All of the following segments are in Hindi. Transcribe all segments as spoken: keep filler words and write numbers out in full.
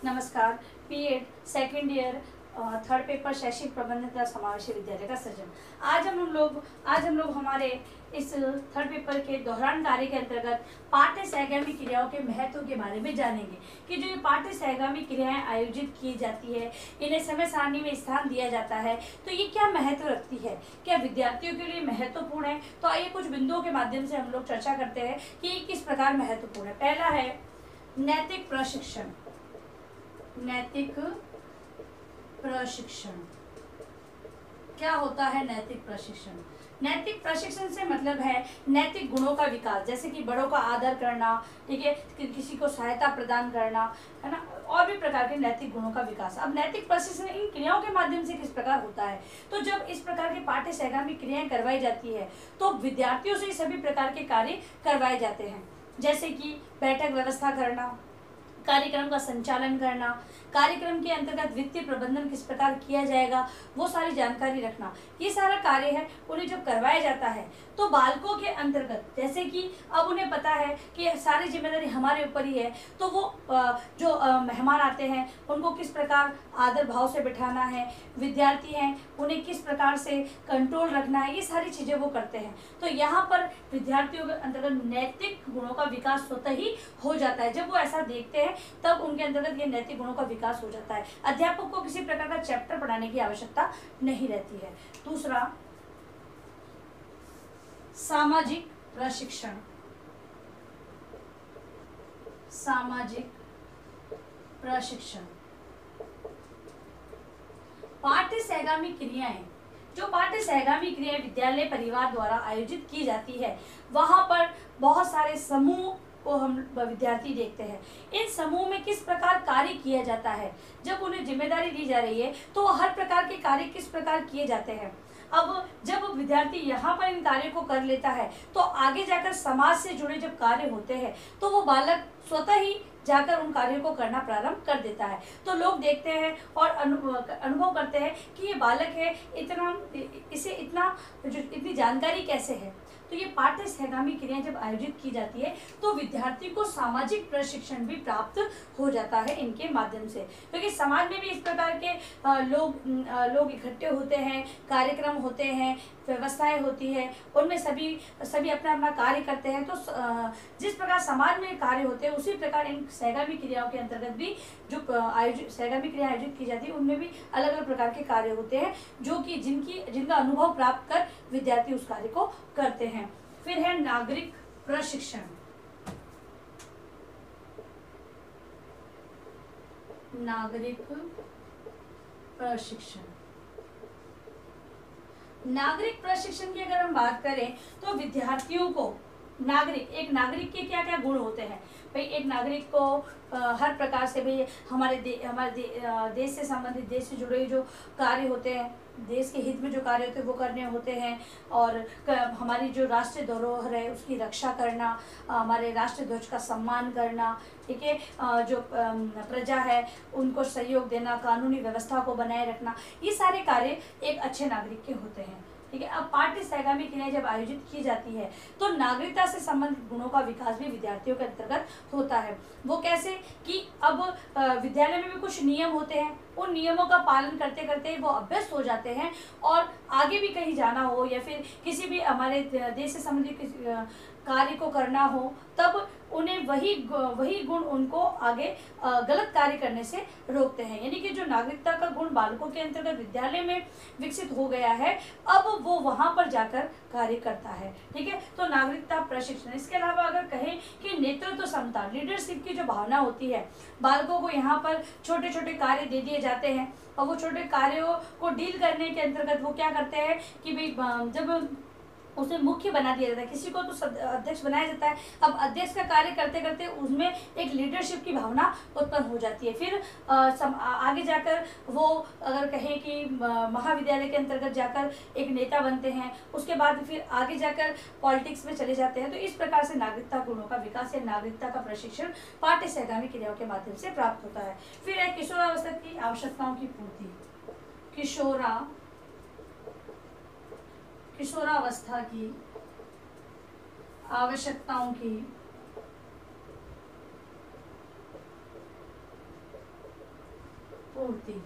नमस्कार। BEd second year third paper शैक्षिक प्रबंधन का समावेशी विद्यालय का सृजन। आज हम लोग आज हम लोग हमारे इस थर्ड पेपर के दोहरान कार्य के अंतर्गत पाठ्य सहगामी क्रियाओं के महत्व के बारे में जानेंगे कि जो ये पाठ्य सहगामी क्रियाएं आयोजित की जाती है, इन्हें समय सारणी में स्थान दिया जाता है, तो ये क्या महत्व रखती है, क्या विद्यार्थियों के लिए महत्वपूर्ण है। तो आइए कुछ बिंदुओं के माध्यम से हम लोग चर्चा करते हैं कि ये किस प्रकार महत्वपूर्ण है। पहला है नैतिक प्रशिक्षण। नैतिक प्रशिक्षण क्या होता है? नैतिक प्रशिक्षण नैतिक प्रशिक्षण से मतलब है नैतिक गुणों का विकास, जैसे कि बड़ों का आदर करना, ठीक है, कि, किसी को सहायता प्रदान करना, है ना, और भी प्रकार के नैतिक गुणों का विकास। अब नैतिक प्रशिक्षण इन क्रियाओं के माध्यम से किस प्रकार होता है, तो जब इस प्रकार के पाठ्य सहगामी क्रियाएं करवाई जाती है तो विद्यार्थियों से सभी प्रकार के कार्य करवाए जाते हैं, जैसे कि बैठक व्यवस्था करना, कार्यक्रम का संचालन करना, कार्यक्रम के अंतर्गत वित्तीय प्रबंधन किस प्रकार किया जाएगा वो सारी जानकारी रखना, ये सारा कार्य है उन्हें जब करवाया जाता है तो बालकों के अंतर्गत, जैसे कि अब उन्हें पता है कि सारी जिम्मेदारी हमारे ऊपर ही है, तो वो जो मेहमान आते हैं उनको किस प्रकार आदर भाव से बिठाना है, विद्यार्थी हैं उन्हें किस प्रकार से कंट्रोल रखना है, ये सारी चीज़ें वो करते हैं। तो यहाँ पर विद्यार्थियों के अंतर्गत नैतिक गुणों का विकास स्वतः ही हो जाता है। जब वो ऐसा देखते हैं तब उनके अंतर्गत ये नैतिक गुणों का विकास हो जाता है। अध्यापक को किसी प्रकार का चैप्टर पढ़ाने की आवश्यकता नहीं रहती है। दूसरा, सामाजिक प्रशिक्षण। सामाजिक प्रशिक्षण पाठ्य सहगामी क्रियाएं, जो पाठ्य सहगामी क्रियाएं विद्यालय परिवार द्वारा आयोजित की जाती है, वहां पर बहुत सारे समूह को हम विद्यार्थी देखते हैं। इन समूह में किस प्रकार कार्य किया जाता है, जब उन्हें जिम्मेदारी दी जा रही है तो हर प्रकार के कार्य किस प्रकार किए जाते हैं। अब जब विद्यार्थी यहाँ पर इन कार्यों को कर लेता है तो आगे जाकर समाज से जुड़े जब कार्य होते हैं तो वो बालक स्वतः ही जाकर उन कार्यों को करना प्रारंभ कर देता है। तो लोग देखते हैं और अनुभव करते हैं कि ये बालक है, इतना इसे इतना जो इतनी जानकारी कैसे है। तो ये पाठ्य सहगामी क्रियाएं जब आयोजित की जाती है तो विद्यार्थी को सामाजिक प्रशिक्षण भी प्राप्त हो जाता है इनके माध्यम से, क्योंकि तो समाज में भी इस प्रकार के लोग लोग इकट्ठे होते हैं, कार्यक्रम होते हैं, व्यवस्थाएं होती है, उनमें सभी सभी अपना अपना कार्य करते हैं। तो जिस प्रकार समाज में कार्य होते हैं उसी प्रकार इन सहगामी क्रियाओं के अंतर्गत भी जो आयोजित सहगामी क्रिया आयोजित की जाती है उनमें भी अलग अलग प्रकार के कार्य होते हैं, जो कि जिनकी जिनका अनुभव प्राप्त कर विद्यार्थी उस कार्य को करते हैं। फिर है नागरिक प्रशिक्षण। नागरिक प्रशिक्षण नागरिक प्रशिक्षण की अगर हम बात करें तो विद्यार्थियों को नागरिक एक नागरिक के क्या क्या गुण होते हैं। भाई एक नागरिक को आ, हर प्रकार से भाई हमारे दे, हमारे दे, देश से संबंधित, देश से जुड़े जो कार्य होते हैं, देश के हित में जो कार्य होते हैं वो करने होते हैं, और हमारी जो राष्ट्रीय धरोहर है उसकी रक्षा करना, हमारे राष्ट्रीय ध्वज का सम्मान करना, ठीक है, जो प्रजा है उनको सहयोग देना, कानूनी व्यवस्था को बनाए रखना, ये सारे कार्य एक अच्छे नागरिक के होते हैं। ठीक है। अब पाठ्य सहगामी क्रियाएं जब आयोजित की जाती है तो नागरिकता से संबंधित गुणों का विकास भी विद्यार्थियों के अंतर्गत होता है। वो कैसे कि अब विद्यालय में भी कुछ नियम होते हैं, उन नियमों का पालन करते करते वो अभ्यस्त हो जाते हैं, और आगे भी कहीं जाना हो या फिर किसी भी हमारे देश से संबंधित कार्य को करना हो तब उन्हें वही वही गुण उनको आगे गलत कार्य करने से रोकते हैं। यानी कि जो नागरिकता का गुण बालकों के अंतर्गत विद्यालय में विकसित हो गया है, अब वो वहां पर जाकर कार्य करता है। ठीक है। तो नागरिकता प्रशिक्षण, इसके अलावा अगर कहें कि नेतृत्व क्षमता, लीडरशिप की जो भावना होती है, बालकों को यहाँ पर छोटे छोटे कार्य दे दिए जाते हैं और वो छोटे कार्यों को डील करने के अंतर्गत वो क्या करते हैं कि भाई जब उसे मुख्य बना दिया जाता है, किसी को तो अध्यक्ष बनाया जाता है, अब अध्यक्ष का कार्य करते करते उसमें एक लीडरशिप की भावना उत्पन्न हो जाती है। फिर आ, सम, आगे जाकर वो अगर कहें कि महाविद्यालय के अंतर्गत जाकर एक नेता बनते हैं, उसके बाद फिर आगे जाकर पॉलिटिक्स में चले जाते हैं। तो इस प्रकार से नागरिकता गुणों का विकास या नागरिकता का प्रशिक्षण पाठ्य सहगामी क्रियाओं के माध्यम से प्राप्त होता है। फिर है किशोरावस्था की आवश्यकताओं की पूर्ति। किशोरा किशोरावस्था की आवश्यकताओं की पूर्ति,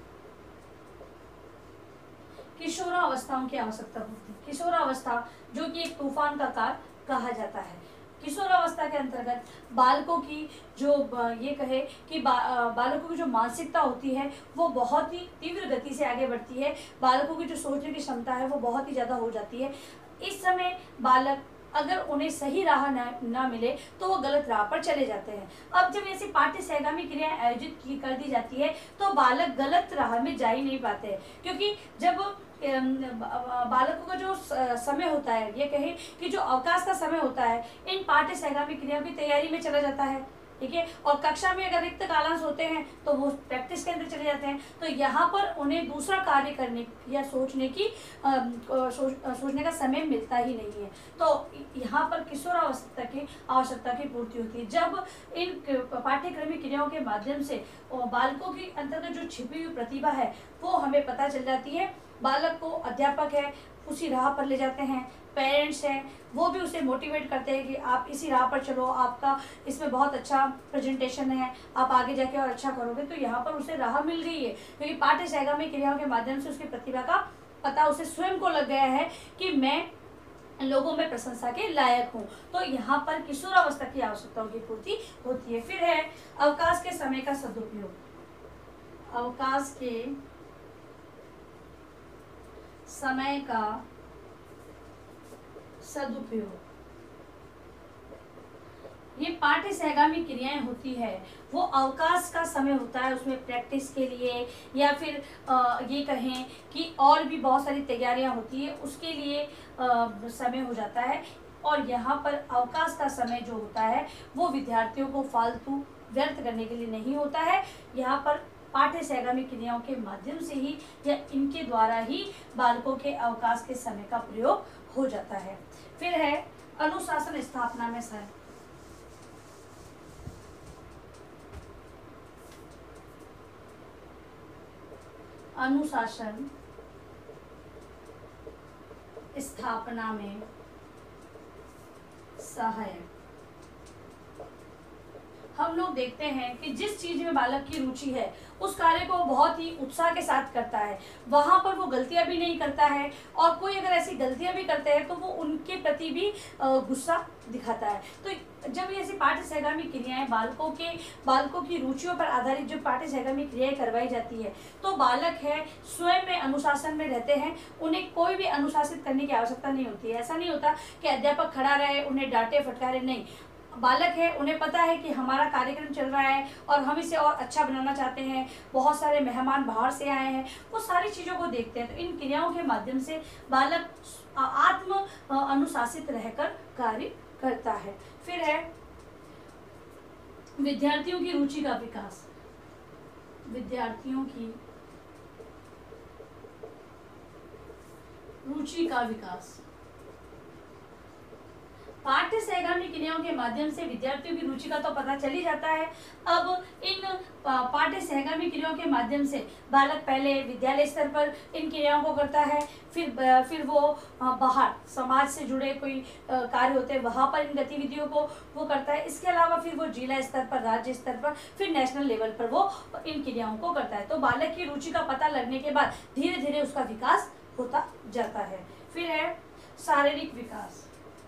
किशोरावस्थाओं की आवश्यकता पूर्ति। किशोरावस्था जो कि एक तूफान का काल कहा जाता है। किशोरावस्था के अंतर्गत बालकों की जो ये कहे कि बा, बालकों की जो मानसिकता होती है वो बहुत ही तीव्र गति से आगे बढ़ती है। बालकों की जो सोचने की क्षमता है वो बहुत ही ज़्यादा हो जाती है। इस समय बालक अगर उन्हें सही राह ना, ना मिले तो वो गलत राह पर चले जाते हैं। अब जब ऐसी पाठ्य सहगामी क्रियाएं आयोजित की कर दी जाती है तो बालक गलत राह में जा ही नहीं पाते हैं, क्योंकि जब बालकों का जो समय होता है, ये कहें कि जो अवकाश का समय होता है, इन पाठ्य सहगामी क्रियाओं की तैयारी में चला जाता है, ठीक है। और कक्षा में अगर रिक्त कालांश होते हैं तो वो प्रैक्टिस के अंदर चले जाते हैं। तो यहाँ पर उन्हें दूसरा कार्य करने या सोचने की आ, सोच, सोचने का समय मिलता ही नहीं है। तो यहाँ पर किशोरावस्था की आवश्यकता की पूर्ति होती है, जब इन पाठ्यक्रमिक क्रियाओं के माध्यम से बालकों के अंतर्गत जो छिपी हुई प्रतिभा है वो हमें पता चल जाती है। बालक को अध्यापक है उसी राह पर ले जाते हैं, पेरेंट्स हैं वो भी उसे मोटिवेट करते हैं कि आप इसी राह पर चलो, आपका इसमें बहुत अच्छा प्रेजेंटेशन है, आप आगे जाके और अच्छा करोगे। तो यहाँ पर उसे राह मिल गई है, क्योंकि पाठ्य सहगामी क्रियाओं के माध्यम से उसकी प्रतिभा का पता उसे स्वयं को लग गया है कि मैं लोगों में प्रशंसा के लायक हूँ। तो यहाँ पर किशोरावस्था की आवश्यकताओं की पूर्ति होती है। फिर है अवकाश के समय का सदुपयोग। अवकाश के समय का सदुपयोग, ये पाठ्य सहगामी क्रियाएं होती है, वो अवकाश का समय होता है, उसमें प्रैक्टिस के लिए या फिर आ, ये कहें कि और भी बहुत सारी तैयारियां होती है, उसके लिए आ, समय हो जाता है। और यहाँ पर अवकाश का समय जो होता है वो विद्यार्थियों को फालतू व्यर्थ करने के लिए नहीं होता है। यहाँ पर पाठ्य सहगामी क्रियाओं के माध्यम से ही या इनके द्वारा ही बालकों के अवकाश के समय का प्रयोग हो जाता है। फिर है अनुशासन स्थापना में सहायक। अनुशासन स्थापना में सहायक। हम लोग देखते हैं कि जिस चीज में बालक की रुचि है उस कार्य को बहुत ही उत्साह के साथ करता है, वहां पर वो गलतियां भी नहीं करता है, और कोई अगर ऐसी गलतियां भी करते हैं तो वो उनके प्रति भी गुस्सा दिखाता है। तो जब ऐसी पाठ्य सहगामी क्रियाएं बालकों के बालकों की रुचियों पर आधारित जो पाठ्य सहगामी क्रियाएं करवाई जाती है तो बालक है स्वयं में अनुशासन में रहते हैं, उन्हें कोई भी अनुशासित करने की आवश्यकता नहीं होती है। ऐसा नहीं होता कि अध्यापक खड़ा रहे उन्हें डांटे फटकारे, नहीं, बालक है उन्हें पता है कि हमारा कार्यक्रम चल रहा है और हम इसे और अच्छा बनाना चाहते हैं, बहुत सारे मेहमान बाहर से आए हैं, वो सारी चीज़ों को देखते हैं। तो इन क्रियाओं के माध्यम से बालक आत्म अनुशासित रहकर कार्य करता है। फिर है विद्यार्थियों की रुचि का विकास। विद्यार्थियों की रुचि का विकास, पाठ्य सहगामी क्रियाओं के माध्यम से विद्यार्थियों की रुचि का तो पता चल ही जाता है। अब इन पाठ्य सहगामी क्रियाओं के माध्यम से बालक पहले विद्यालय स्तर पर इन क्रियाओं को करता है, फिर फिर वो बाहर समाज से जुड़े कोई कार्य होते हैं वहाँ पर इन गतिविधियों को वो करता है। इसके अलावा फिर वो जिला स्तर पर, राज्य स्तर पर, फिर नेशनल लेवल पर वो इन क्रियाओं को करता है। तो बालक की रुचि का पता लगने के बाद धीरे धीरे उसका विकास होता जाता है। फिर है शारीरिक विकास।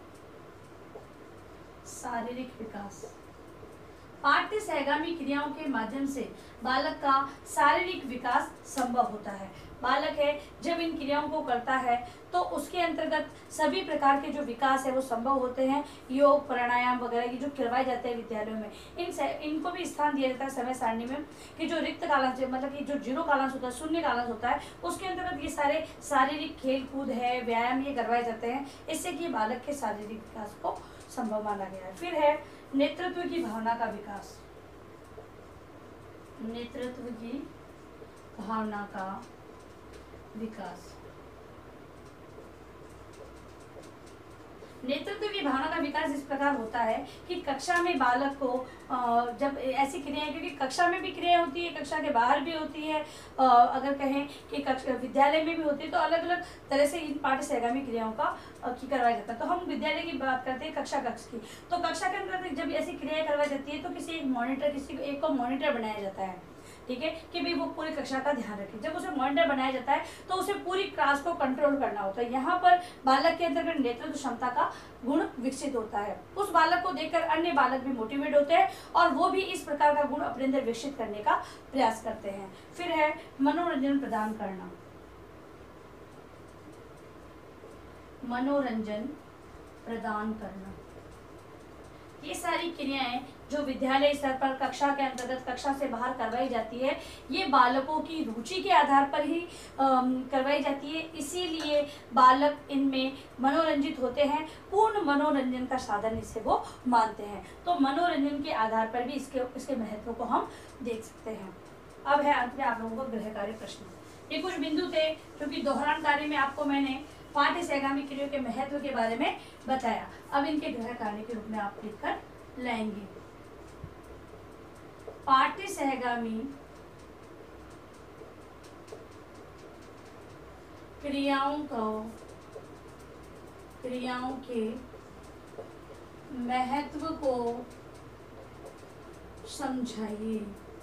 शारीरिक विकास, पाठ्य सहगामी क्रियाओं के माध्यम से बालक का शारीरिक विकास संभव होता है। बालक है जब इन क्रियाओं को करता है तो उसके अंतर्गत सभी प्रकार के जो विकास है वो संभव होते हैं। योग, प्राणायाम वगैरह की जो करवाए जाते हैं विद्यालयों में, इन इनको भी स्थान दिया जाता है समय सारणी में कि जो रिक्त कालांश मतलब कि जो जीरो कालांश होता है, शून्य कालांश होता है, उसके अंतर्गत ये सारे शारीरिक खेल कूद है, व्यायाम ये करवाए जाते हैं, इससे कि बालक के शारीरिक विकास को संभव माना गया है। फिर है नेतृत्व की भावना का विकास। नेतृत्व की भावना का विकास, नेतृत्व की भावना का विकास इस प्रकार होता है कि कक्षा में बालक को जब ऐसी क्रियाएं, क्योंकि कक्षा में भी क्रियाएं होती है, कक्षा के बाहर भी होती है, अगर कहें कि कक्षा विद्यालय में भी होती है, तो अलग अलग तरह से इन पाठ्य सहगामी क्रियाओं का की करवाया जाता है। तो हम विद्यालय की बात करते हैं, कक्षा कक्ष की। तो कक्षा के अंदर जब ऐसी क्रियाएं करवाई जाती है तो किसी एक मॉनिटर किसी एक को मॉनिटर बनाया जाता है, ठीक है, कि भाई वो पूरी कक्षा का ध्यान रखे। जब उसे मॉनिटर बनाया जाता है तो उसे पूरी क्लास को कंट्रोल करना होता है। यहाँ पर बालक के अंदर नेतृत्व क्षमता का गुण विकसित होता है। उस बालक को देखकर अन्य बालक भी मोटिवेट होते हैं और वो भी इस प्रकार का गुण अपने अंदर विकसित करने का प्रयास करते हैं। फिर है मनोरंजन प्रदान करना। मनोरंजन प्रदान करना, ये सारी क्रियाएं जो विद्यालय स्तर पर कक्षा के अंतर्गत कक्षा से बाहर करवाई जाती है, ये बालकों की रुचि के आधार पर ही करवाई जाती है। इसीलिए बालक इनमें मनोरंजित होते हैं, पूर्ण मनोरंजन का साधन इसे वो मानते हैं। तो मनोरंजन के आधार पर भी इसके इसके महत्व को हम देख सकते हैं। अब है अंत में आप लोगों को गृह कार्य प्रश्न। ये कुछ बिंदु थे क्योंकि दोहरान कार्य में आपको मैंने पाठ्य सहगामी क्रियाओं के महत्व के बारे में बताया। अब इनके गृह कार्य के रूप में आप लिखकर लाएंगे। पाठ्य सहगामी क्रियाओं को क्रियाओं के महत्व को समझाइए।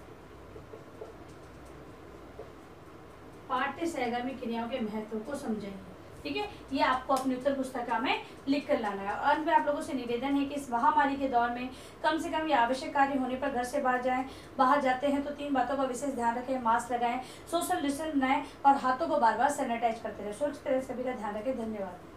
पाठ्य सहगामी क्रियाओं के महत्व को समझाइए, ठीक है। ये आपको अपनी उत्तर पुस्तिका में लिख कर लाना है। और अंत में आप लोगों से निवेदन है कि इस महामारी के दौर में कम से कम ये आवश्यक कार्य होने पर घर से बाहर जाएं। बाहर जाते हैं तो तीन बातों का विशेष ध्यान रखें। मास्क लगाएं, सोशल डिस्टेंस बनाएं और हाथों को बार बार सैनिटाइज करते रहें। सुरक्षित तरह सभी का ध्यान रखें। धन्यवाद।